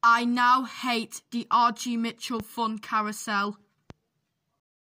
I now hate the R.G. Mitchell Fun Carousel.